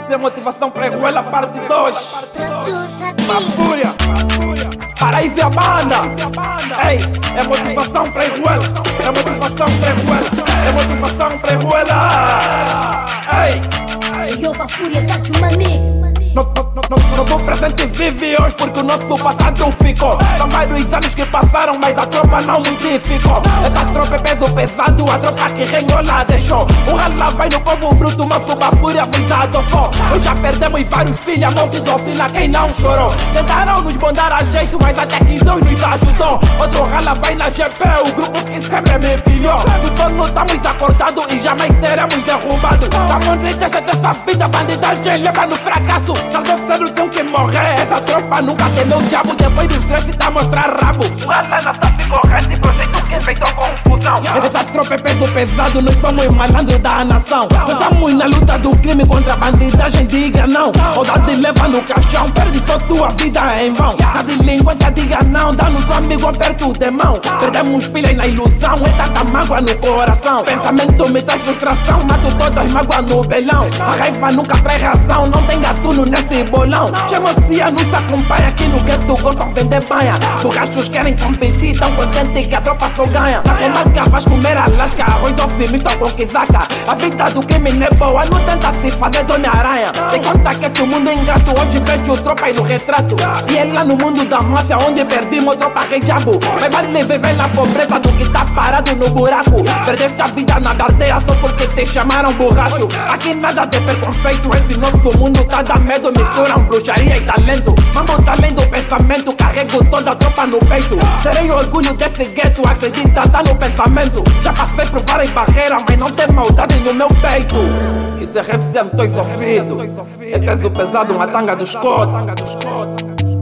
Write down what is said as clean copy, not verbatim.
Isso é motivação pra Iguela parte 2. Fúria, Paraíso e a banda. Ei, é motivação pra Iguela. É motivação pra Iguela. É motivação pra Iguela. Ei, eu pra Fúria da Chumani. Nosso presente vive hoje porque o nosso passado ficou. São vários anos que passaram, mas a tropa não modificou. Essa tropa é peso pesado, a tropa que Rengola deixou. O rala vai no povo bruto, nosso Bafúria avisado só. Hoje já perdemos vários filhos, monte de oficina quem não chorou. Tentaram nos bondar a jeito, mas até que Deus nos ajudou. Outro rala vai na GP, o grupo que sempre me pilhou. No sono estamos acordados e jamais seremos derrubados. Estamos tristes dessa vida, bandidagem leva no fracasso. Tarde cedo tem que morrer, essa tropa nunca temeu o diabo. Depois dos 13 tá a mostrar rabo. O Alana tá corrente e projeto que inventou confusão. Essa tropa é peso pesado, nós somos malandros da nação. Nós estamos na luta do crime contra a bandidagem, diga não. Saudade leva no caixão, perde só tua vida em vão. Na delinquência diga não, dá no seu amigo aperto de mão. Perdemos pilhas na ilusão, é tanta mágoa no coração. Pensamento me traz frustração, mato todas mágoas no belão. A raiva nunca traz razão, não tem gatuno nesse bolão. Gemocia nos acompanha, aqui no gueto gostam de vender banha. Borrachos querem competir, tão consciente que a tropa só ganha. Na comarca vais comer a lasca, arroz doce, misto com quizaca. A vida do crime não é boa, não tenta se fazer Dona Aranha. Tem conta que esse mundo é ingrato, hoje vejo tropa aí no retrato. E é lá no mundo da máfia onde perdimos tropa rei diabo. Mas vale viver na pobreza do que tá parado no buraco. Perdeste a vida na aldeia só porque te chamaram borracho. Aqui nada de preconceito, esse nosso mundo tá da medo. Misturam bruxaria e talento. Mambo talento, pensamento, carrego toda a tropa no peito. Terei orgulho desse gueto, acredita, tá no pensamento. Já passei por várias barreiras, mas não tem maldade no meu peito. Isso é rap sem dois ouvidos. É peso pesado, uma tanga dos cotos.